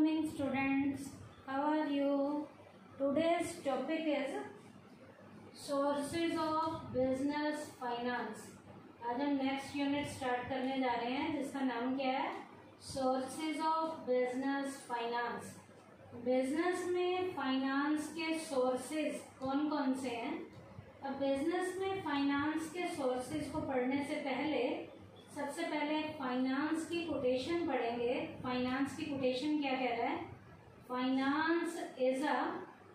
morning students, how are you? Today's topic is sources of business finance. आज हम next unit start करने जा रहे हैं जिसका नाम क्या है, sources of business finance. Business में फाइनेंस के सोर्सेज कौन कौन से हैं। अब बिजनेस में फाइनेंस के सोर्सेज को पढ़ने से पहले सबसे पहले फाइनेंस की कोटेशन पढ़ेंगे। फाइनेंस की कोटेशन क्या कह रहा है, finance is a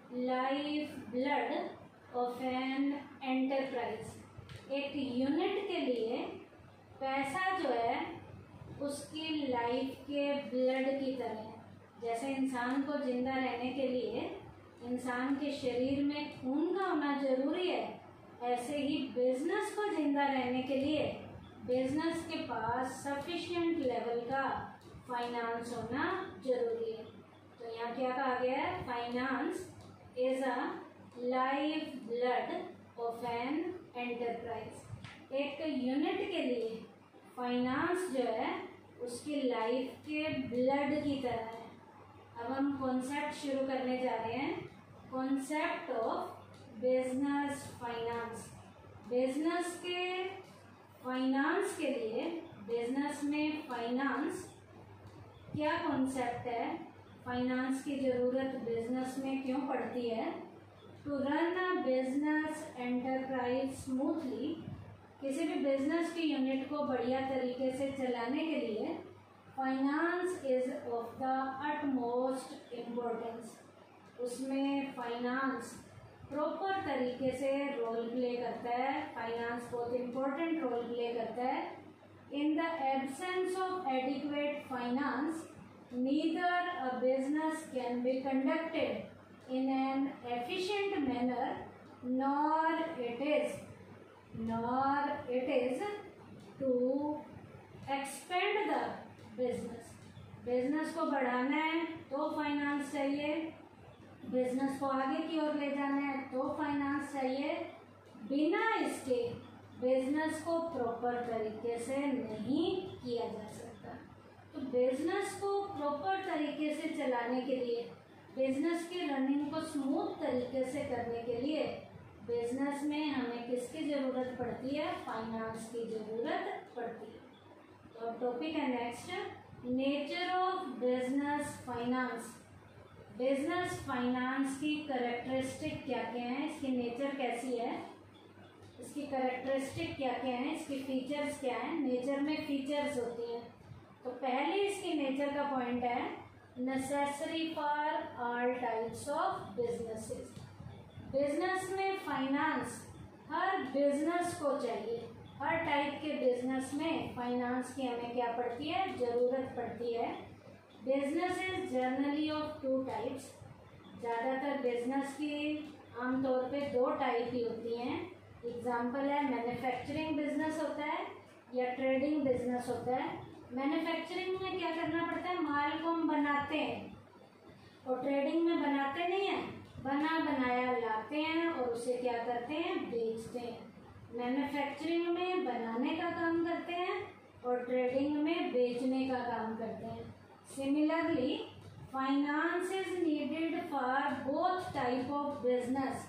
life blood of an enterprise. एक यूनिट के लिए पैसा जो है उसकी लाइफ के ब्लड की तरह है। जैसे इंसान को जिंदा रहने के लिए इंसान के शरीर में खून का होना जरूरी है, ऐसे ही बिजनेस को जिंदा रहने के लिए बिजनेस के पास सफिशिएंट लेवल का फाइनेंस होना जरूरी है। तो यहाँ क्या कहा गया है, finance is a life blood of an enterprise. एक यूनिट के लिए फाइनेंस जो है उसकी लाइफ के ब्लड की तरह है। अब हम कॉन्सेप्ट शुरू करने जा रहे हैं, concept of business finance. Business के फाइनेंस के लिए, बिजनेस में फाइनेंस क्या कॉन्सेप्ट है, फाइनेंस की ज़रूरत बिजनेस में क्यों पड़ती है। To run a business enterprise smoothly, किसी भी बिजनेस की यूनिट को बढ़िया तरीके से चलाने के लिए finance is of the utmost importance. उसमें फाइनेंस प्रॉपर तरीके से रोल प्ले करता है। फाइनेंस बहुत इम्पोर्टेंट रोल प्ले करता है। In the absence of adequate finance neither a business can be conducted in an efficient manner nor it is to expand the business. Business को बढ़ाना है तो फाइनेंस चाहिए, बिजनेस को आगे की ओर ले जाना है तो फाइनेंस चाहिए। बिना इसके बिजनेस को प्रॉपर तरीके से नहीं किया जा सकता। तो बिजनेस को प्रॉपर तरीके से चलाने के लिए, बिजनेस की रनिंग को स्मूथ तरीके से करने के लिए बिजनेस में हमें किसकी ज़रूरत पड़ती है, फाइनेंस की ज़रूरत पड़ती है। तो टॉपिक है next, nature of business finance. Business finance की कैरेक्टरिस्टिक क्या क्या हैं, इसकी नेचर कैसी है, इसकी कैरेक्टरिस्टिक क्या क्या हैं, इसकी फीचर्स क्या हैं। नेचर में फीचर्स होती हैं, तो पहले इसकी नेचर का पॉइंट है necessary for all types of businesses. Business में फाइनेंस हर बिजनेस को चाहिए। हर टाइप के बिजनेस में फाइनेंस की हमें क्या पड़ती है, ज़रूरत पड़ती है। Business is generally of two types. ज़्यादातर बिजनेस की आमतौर पे दो टाइप ही होती हैं। एग्जाम्पल है, मैन्युफैक्चरिंग बिजनेस होता है या ट्रेडिंग बिजनेस होता है। मैन्युफैक्चरिंग में क्या करना पड़ता है, माल को हम बनाते हैं, और ट्रेडिंग में बनाते नहीं हैं, बना बनाया लाते हैं और उसे क्या करते हैं, बेचते हैं। मैन्युफैक्चरिंग में बनाने का काम करते हैं और ट्रेडिंग में बेचने का काम करते हैं। Similarly, finance is needed for both type of business,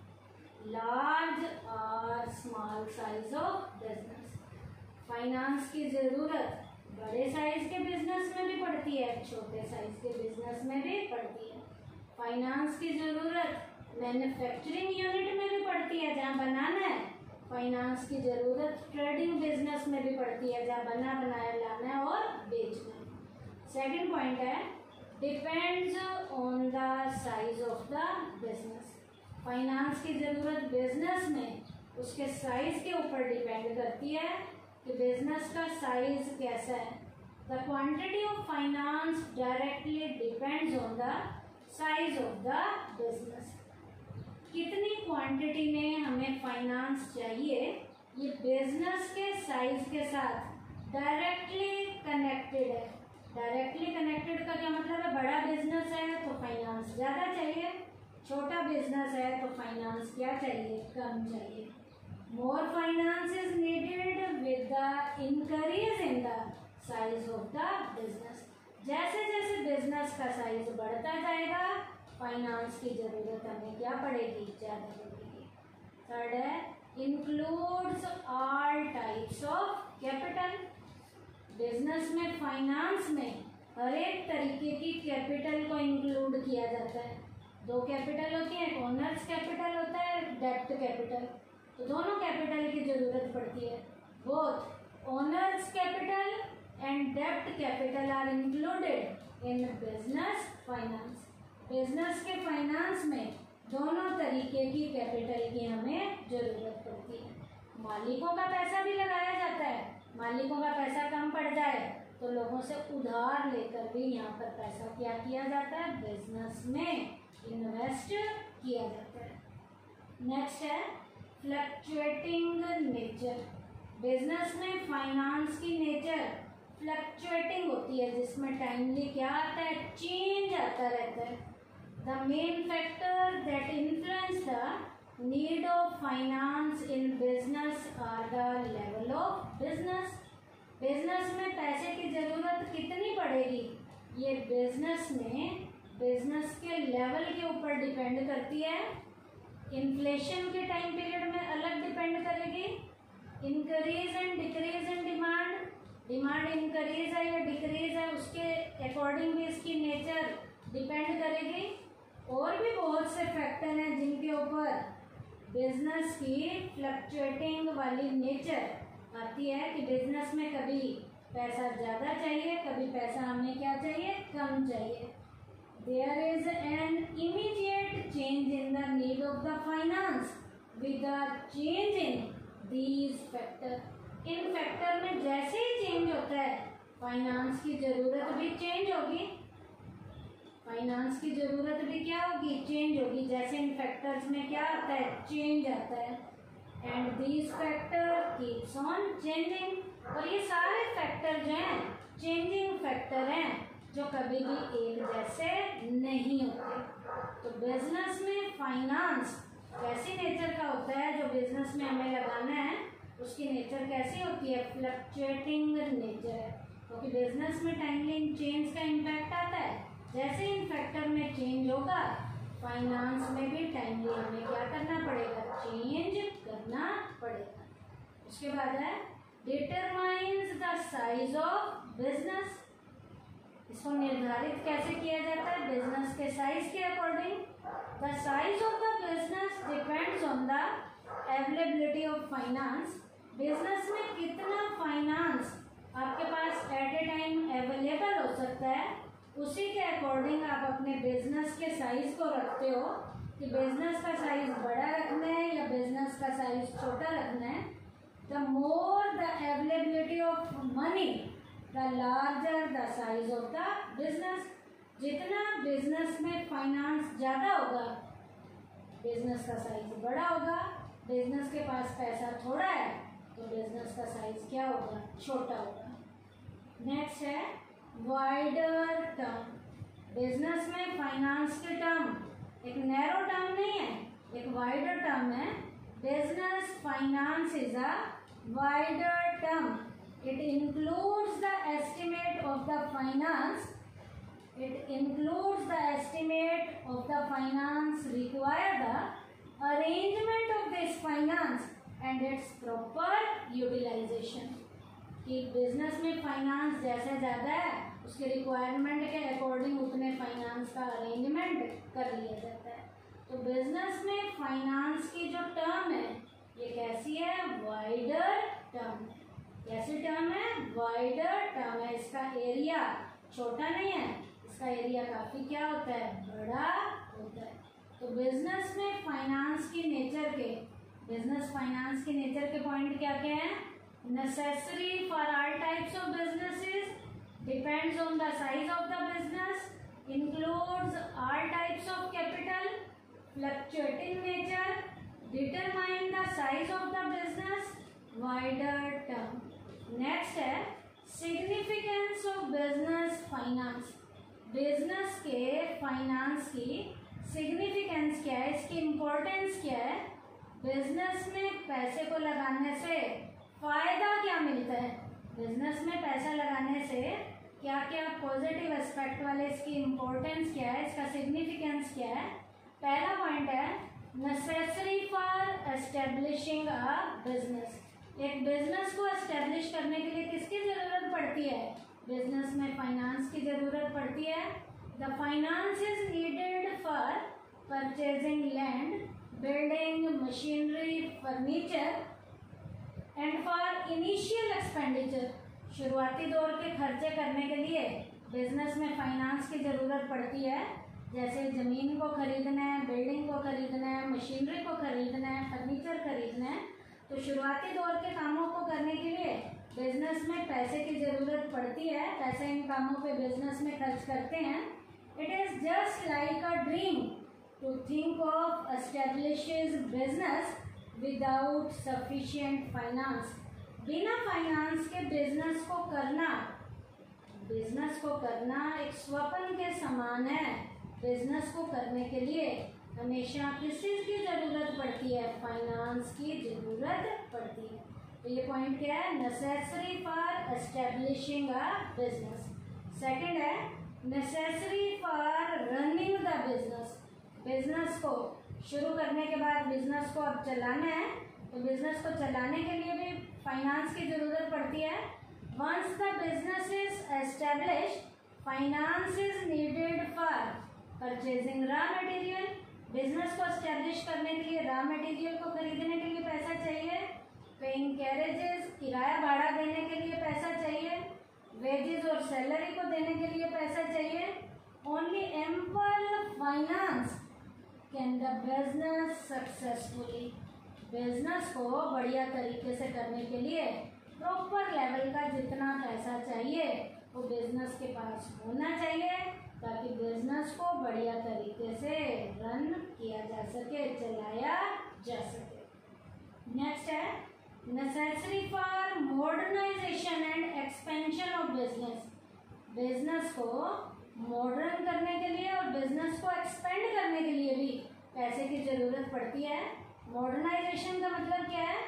large or small size of business. Finance की ज़रूरत बड़े साइज के बिजनेस में भी पड़ती है, छोटे साइज के बिजनेस में भी पड़ती है। फाइनेंस की ज़रूरत मैन्युफैक्चरिंग यूनिट में भी पड़ती है जहाँ बनाना है। फाइनेंस की ज़रूरत ट्रेडिंग बिजनेस में भी पड़ती है जहाँ बना बनाया लाना है और बेचना है। सेकेंड पॉइंट है, depends on the size of the business. Finance की ज़रूरत बिजनेस में उसके साइज के ऊपर डिपेंड करती है कि बिजनेस का साइज कैसा है। The quantity of finance directly depends on the size of the business. कितनी क्वांटिटी में हमें फाइनेंस चाहिए, ये बिजनेस के साइज के साथ डायरेक्टली कनेक्टेड है। डायरेक्टली कनेक्टेड का क्या मतलब है, बड़ा बिजनेस है तो फाइनेंस ज़्यादा चाहिए, छोटा बिजनेस है तो फाइनेंस क्या चाहिए, कम चाहिए। More finance is needed with the increase in the size of the business. जैसे जैसे बिजनेस का साइज बढ़ता जाएगा फाइनेंस की जरूरत हमें क्या पड़ेगी, ज़्यादा पड़ेगी। थर्ड है includes all types of capital. Business में फाइनेंस में हर एक तरीके की कैपिटल को इंक्लूड किया जाता है। दो कैपिटल होती है, ओनर्स कैपिटल होता है, डेब्ट कैपिटल। तो दोनों कैपिटल की जरूरत पड़ती है। बोथ ओनर्स कैपिटल एंड डेब्ट capital are included in business finance. Business के फाइनेंस में दोनों तरीके की कैपिटल की हमें जरूरत पड़ती है। मालिकों का पैसा भी लगाया जाता है। मालिकों का पैसा कम पड़ जाए तो लोगों से उधार लेकर भी यहाँ पर पैसा क्या किया जाता है, बिजनेस में इन्वेस्ट किया जाता है। नेक्स्ट है फ्लक्चुएटिंग नेचर। बिजनेस में फाइनेंस की नेचर फ्लक्चुएटिंग होती है, जिसमें टाइमली क्या आता है, चेंज आता रहता है। The main factor that influence the need of finance in business are the level of business. Business में पैसे की जरूरत कितनी पड़ेगी, ये बिजनेस में बिजनेस के लेवल के ऊपर डिपेंड करती है। इन्फ्लेशन के टाइम पीरियड में अलग डिपेंड करेगी। Increase and decrease in demand, demand increase है या डिक्रीज है उसके अकॉर्डिंग भी इसकी नेचर डिपेंड करेगी। और भी बहुत से फैक्टर हैं जिनके ऊपर बिजनेस की फ्लक्चुएटिंग वाली नेचर आती है कि बिजनेस में कभी पैसा ज़्यादा चाहिए, कभी पैसा हमें क्या चाहिए, कम चाहिए। There is an immediate change in the need of the finance with the change in these factor। इन फैक्टर में जैसे ही चेंज होता है फाइनेंस की जरूरत भी चेंज होगी। फाइनेंस की जरूरत भी क्या होगी, चेंज होगी। जैसे इन फैक्टर्स में क्या आता है, चेंज आता है। And these factor keeps on changing. और ये सारे फैक्टर जो हैं चेंजिंग फैक्टर हैं जो कभी भी एक जैसे नहीं होते। तो बिजनेस में फाइनेंस कैसी नेचर का होता है, जो बिजनेस में हमें लगाना है उसकी नेचर कैसी होती है, फ्लक्चुएटिंग नेचर है। क्योंकि बिजनेस में टाइमली चेंज का इम्पैक्ट आता है। जैसे इन फैक्टर में चेंज होगा फाइनेंस में भी टाइमली हमें क्या करना पड़ेगा, चेंज करना पड़ेगा। उसके बाद है determines the size of business. इसको निर्धारित कैसे किया जाता है, बिजनेस के साइज के according. The size of the business depends on the availability of finance. Business में कितना फाइनेंस आपके पास एट ए टाइम अवेलेबल हो सकता है, उसी के अकॉर्डिंग आप अपने बिजनेस के साइज को रखते हो कि बिजनेस का साइज बड़ा रखना है या बिजनेस का साइज छोटा रखना है। The more the availability of money the larger the size of the business. जितना बिजनेस में फाइनेंस ज़्यादा होगा बिजनेस का साइज बड़ा होगा। बिजनेस के पास पैसा थोड़ा है तो बिजनेस का साइज क्या होगा, छोटा होगा। नेक्स्ट है वाइडर टर्म। बिजनेस में फाइनेंस के टर्म एक नैरो टर्म नहीं है, एक वाइडर टर्म है। Business finance is a wider term. It includes the estimate of the finance. It includes the estimate of the finance required, the arrangement of this finance and its proper utilization। कि business में finance जैसे ज़्यादा है उसके requirement के according उतने finance का arrangement कर लिया जाता है। तो बिजनेस में फाइनेंस की जो टर्म है ये कैसी है, वाइडर टर्म है। कैसी टर्म है, वाइडर टर्म है। इसका एरिया छोटा नहीं है, इसका एरिया काफ़ी क्या होता है, बड़ा होता है। तो बिजनेस में फाइनेंस की नेचर के, बिजनेस फाइनेंस की नेचर के पॉइंट क्या क्या हैं, necessary for all types of businesses, depends on the size of the business, includes all types of capital, fluctuating nature, determine the size of the business, wider term। next है significance of business finance। Business के finance की significance क्या है, इसकी importance क्या है। Business में पैसे को लगाने से फ़ायदा क्या मिलता है, बिजनेस में पैसा लगाने से क्या क्या पॉजिटिव एस्पेक्ट वाले, इसकी इम्पोर्टेंस क्या है, इसका सिग्निफिकेंस क्या है। पहला पॉइंट है necessary for establishing a business. एक बिजनेस को एस्टेब्लिश करने के लिए किसकी ज़रूरत पड़ती है? बिजनेस में फाइनेंस की ज़रूरत पड़ती है। The finance is needed for purchasing land, building, machinery, furniture and for initial expenditure. शुरुआती दौर के खर्चे करने के लिए बिजनेस में फाइनेंस की ज़रूरत पड़ती है। जैसे ज़मीन को खरीदना है, बिल्डिंग को खरीदना है, मशीनरी को खरीदना है, फर्नीचर खरीदना है, तो शुरुआती दौर के कामों को करने के लिए बिजनेस में पैसे की ज़रूरत पड़ती है। पैसे इन कामों पे बिजनेस में खर्च करते हैं। It is just like a dream to think of establishes business without sufficient finance. बिना फाइनेंस के बिजनेस को करना एक स्वप्न के समान है। बिजनेस को करने के लिए हमेशा किस चीज़ की ज़रूरत पड़ती है? फाइनेंस की ज़रूरत पड़ती है। तो ये पॉइंट क्या है? Necessary for establishing a business. Second है necessary for running the business. Business को शुरू करने के बाद बिजनेस को अब चलाना है, तो बिजनेस को चलाने के लिए भी फाइनेंस की ज़रूरत पड़ती है। Once the business is established, finance is needed for purchasing raw material. Business को एस्टेब्लिश करने के लिए रॉ मटेरियल को खरीदने के लिए पैसा चाहिए। पेइंग कैरेजेस, किराया भाड़ा देने के लिए पैसा चाहिए। वेजेस और सैलरी को देने के लिए पैसा चाहिए। Only ample finance can the business successfully. Business को बढ़िया तरीके से करने के लिए प्रॉपर लेवल का जितना पैसा चाहिए वो बिजनेस के पास होना चाहिए, ताकि बिजनेस को बढ़िया तरीके से रन किया जा सके, चलाया जा सके। नेक्स्ट है necessary for modernisation and expansion of business. Business को मॉडर्न करने के लिए और बिजनेस को एक्सपेंड करने के लिए भी पैसे की ज़रूरत पड़ती है। मॉडर्नाइजेशन का मतलब क्या है?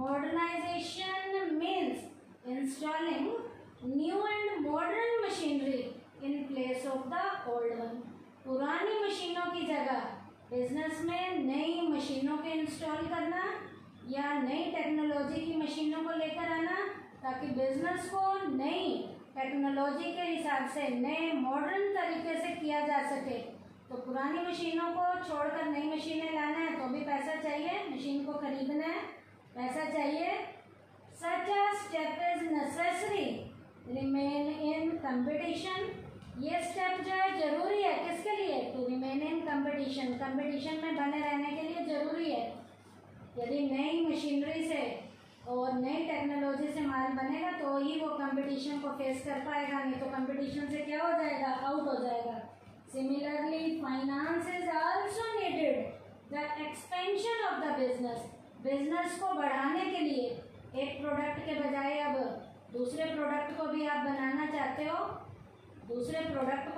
Modernisation means installing new and modern machinery in place of the old one. पुरानी मशीनों की जगह बिजनेस में नई मशीनों के इंस्टॉल करना या नई टेक्नोलॉजी की मशीनों को लेकर आना, ताकि बिजनेस को नई टेक्नोलॉजी के हिसाब से नए मॉडर्न तरीके से किया जा सके। तो पुरानी मशीनों को छोड़कर नई मशीनें लाना है तो भी पैसा चाहिए, मशीन को खरीदना है, पैसा चाहिए। Such a step is necessary remain in competition. ये स्टेप जो है जरूरी है किसके लिए? To remain in competition. Competition में बने रहने के लिए जरूरी है। यदि नई मशीनरी से और नई टेक्नोलॉजी से माल बनेगा तो ही वो कंपटीशन को फेस कर पाएगा, नहीं तो कंपटीशन से क्या हो जाएगा? आउट हो जाएगा। Similarly finance is also needed the expansion of the business. Business को बढ़ाने के लिए एक प्रोडक्ट के बजाय अब दूसरे प्रोडक्ट को भी आप बनाना चाहते हो, तो दूसरे प्रोडक्ट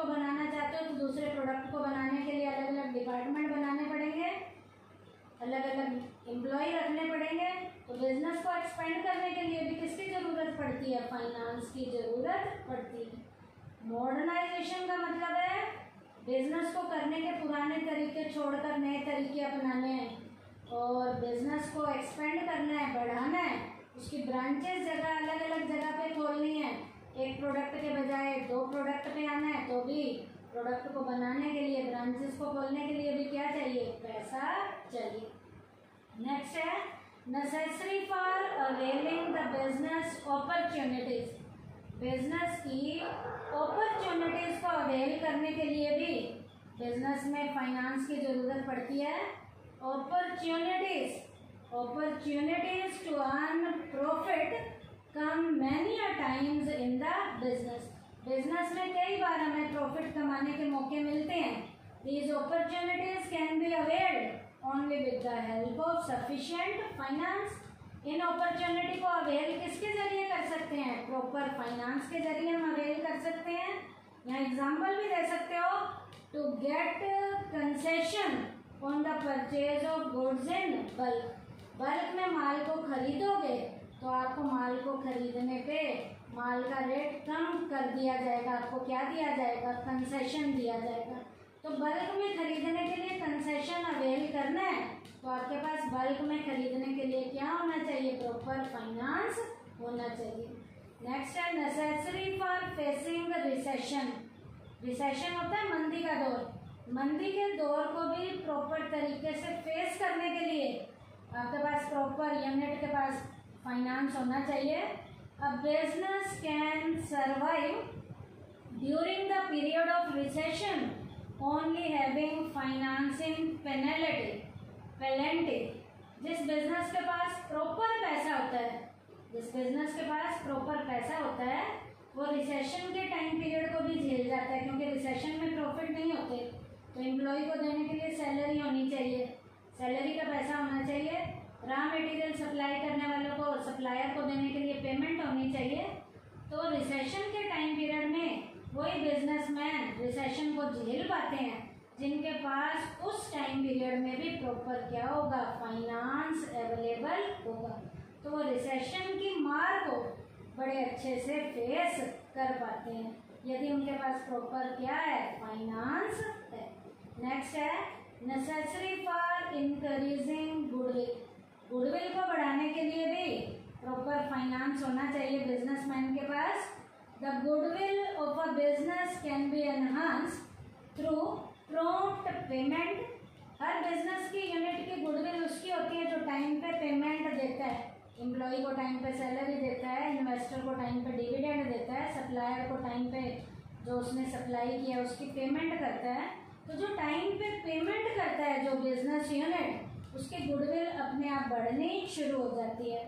को बनाने के लिए अलग अलग डिपार्टमेंट बनाने पड़ेंगे, अलग अलग एम्प्लॉय रखने पड़ेंगे। तो बिजनेस को एक्सपेंड करने के लिए भी किसकी ज़रूरत पड़ती है? फाइनेंस की ज़रूरत पड़ती है। मॉडर्नाइजेशन का मतलब है बिजनेस को करने के पुराने तरीके छोड़कर नए तरीके अपनाने हैं, और बिजनेस को एक्सपेंड करना है, बढ़ाना है। उसकी ब्रांचेस जगह अलग अलग जगह पे खोलनी है। एक प्रोडक्ट के बजाय 2 प्रोडक्ट पे आना है, तो भी प्रोडक्ट को बनाने के लिए, ब्रांचेस को खोलने के लिए भी क्या चाहिए? पैसा चाहिए। नेक्स्ट है necessary for availing the business opportunities. Business की अपॉर्चुनिटीज को अवेल करने के लिए भी बिजनेस में फाइनेंस की ज़रूरत पड़ती है। Opportunities to earn profit come many a times in the business. Business में कई बार हमें प्रॉफिट कमाने के मौके मिलते हैं। These opportunities can be availed only with the help of sufficient finance. इन अपॉर्चुनिटी को अवेल किसके जरिए कर सकते हैं? प्रॉपर फाइनेंस के जरिए हम अवेल कर सकते हैं। यहाँ एग्जाम्पल भी दे सकते हो, to get concession on the purchase of goods in bulk. Bulk में माल को खरीदोगे तो आपको माल को खरीदने पे माल का रेट कम कर दिया जाएगा, आपको क्या दिया जाएगा, कंसेशन दिया जाएगा। तो बल्क में खरीदने के लिए कंसेशन अवेल करना है तो आपके पास बल्क में खरीदने के लिए क्या होना चाहिए, प्रॉपर फाइनेंस होना चाहिए। नेक्स्ट है necessary for facing recession. Recession होता है मंदी का दौर, मंदी के दौर को भी प्रॉपर तरीके से फेस करने के लिए आपके पास प्रॉपर यूनिट के पास फाइनेंस होना चाहिए। A business can survive during the period of recession only having financing penalty. जिस बिजनेस के पास प्रॉपर पैसा होता है, जिस बिजनेस के पास प्रॉपर पैसा होता है वो रिसेशन के टाइम पीरियड को भी झेल जाता है, क्योंकि रिसेशन में प्रॉफिट नहीं होते तो एम्प्लॉय को देने के लिए सैलरी होनी चाहिए, सैलरी का पैसा होना चाहिए, रॉ मटेरियल सप्लाई करने वालों को, सप्लायर को देने के लिए पेमेंट होनी चाहिए। तो रिसेशन के टाइम पीरियड में वही बिजनेसमैन रिसेशन को झेल पाते हैं जिनके पास उस टाइम पीरियड में भी प्रॉपर क्या होगा, फाइनेंस अवेलेबल होगा। तो वो रिसेशन की मार को बड़े अच्छे से फेस कर पाते हैं यदि उनके पास प्रॉपर क्या है, फाइनेंस है। नेक्स्ट है necessary for increasing goodwill. Goodwill को बढ़ाने के लिए भी प्रॉपर फाइनेंस होना चाहिए बिजनेसमैन के पास। The goodwill of a business can be enhanced through prompt payment. हर बिजनेस की यूनिट की गुडविल उसकी होती है जो टाइम पे पेमेंट देता है, एम्प्लॉय को टाइम पे सैलरी देता है, इन्वेस्टर को टाइम पे डिविडेंड देता है, सप्लायर को टाइम पे जो उसने सप्लाई किया उसकी पेमेंट करता है। तो जो टाइम पे पेमेंट करता है जो बिजनेस यूनिट, उसकी गुडविल अपने आप बढ़नी शुरू हो जाती है।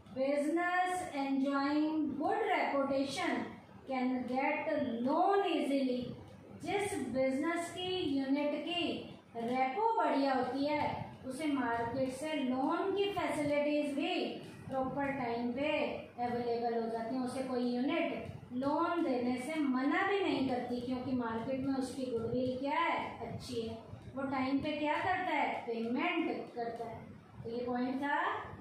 Business enjoying good reputation can get loan easily. जिस बिजनेस की यूनिट की रेपो बढ़िया होती है उसे मार्केट से लोन की फैसिलिटीज भी प्रॉपर टाइम पे अवेलेबल हो जाती हैं। उसे कोई यूनिट लोन देने से मना भी नहीं करती, क्योंकि मार्केट में उसकी गुडविल क्या है, अच्छी है, वो टाइम पे क्या करता है, पेमेंट करता है। तो ये पॉइंट था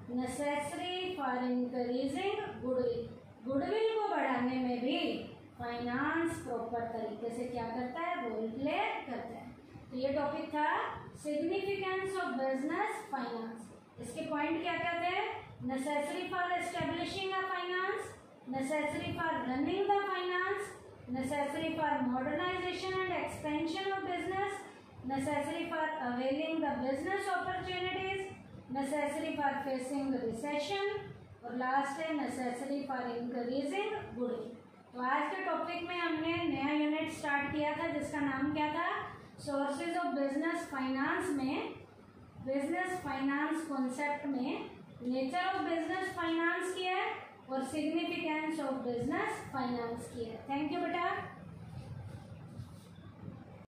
necessary for increasing goodwill. Goodwill को बढ़ाने में भी फाइनेंस प्रॉपर तरीके से क्या करता है, रोल प्ले करता है। तो ये टॉपिक था सिग्निफिकेंस ऑफ बिजनेस फाइनेंस। इसके पॉइंट क्या क्या थे, necessary for establishing a finance, necessary for running the finance, necessary for modernization and expansion of business, necessary for availing the business opportunities, necessary for facing the recession, और last है necessary for increasing goodwill। तो आज के topic में हमने नया unit start किया था जिसका नाम क्या था, सोर्सेज ऑफ बिजनेस फाइनेंस। में बिजनेस फाइनेंस कॉन्सेप्ट में नेचर ऑफ बिजनेस फाइनेंस किया है और सिग्निफिकेंस ऑफ बिजनेस फाइनेंस की है। थैंक यू बेटा।